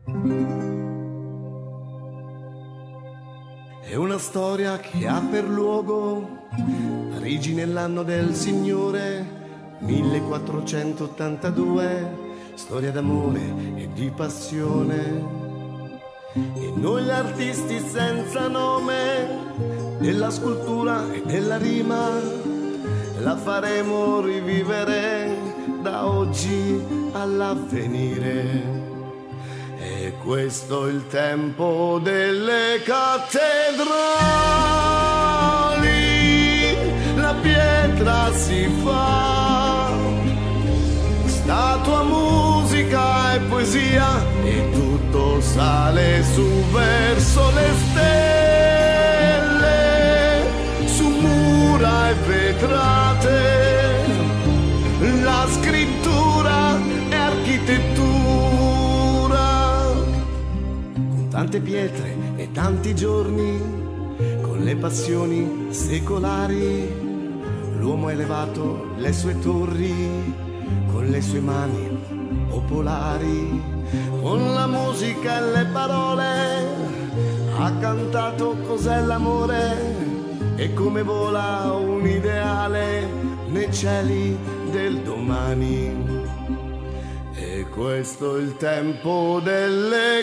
È una storia che ha per luogo Parigi nell'anno del Signore 1482, storia d'amore e di passione. E noi gli artisti senza nome della scultura e della rima la faremo rivivere da oggi all'avvenire. E questo è il tempo delle cattedrali, la pietra si fa, statua, musica e poesia, e tutto sale su verso le stelle, su mura e vetrate, la scrittura e architettura, con tante pietre e tanti giorni, con le passioni secolari, l'uomo ha elevato le sue torri, con le sue mani popolari, con la musica e le parole ha cantato cos'è l'amore e come vola un ideale nei cieli del domani. E questo è il tempo delle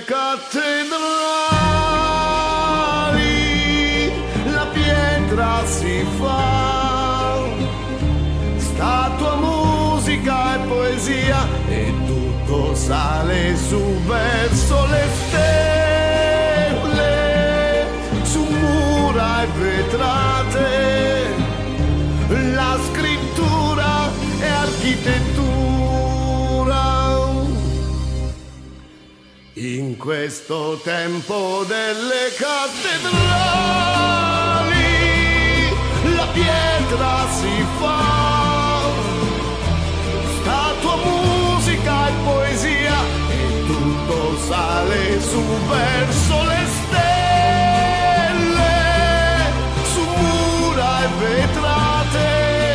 cattedrali, la pietra si fa, statua, musica e poesia, e tutto sale su verso le stelle, su mura e vetrate, la scrittura e architettura. In questo tempo delle cattedrali, la pietra si fa, statua, musica e poesia, e tutto sale su verso le stelle, su mura e vetrate,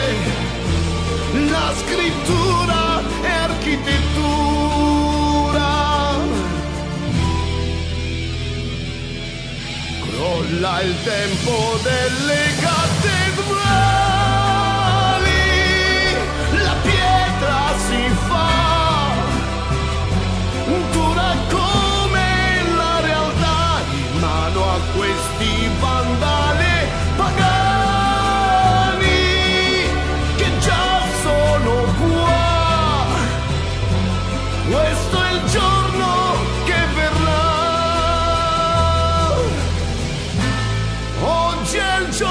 la scrittura e architettura. Crolla il tempo delle cattedrali, la pietra si fa, dura come la realtà, in mano a questi vandali pagani che già sono qua. Questo è il giorno che verrà, oggi è il giorno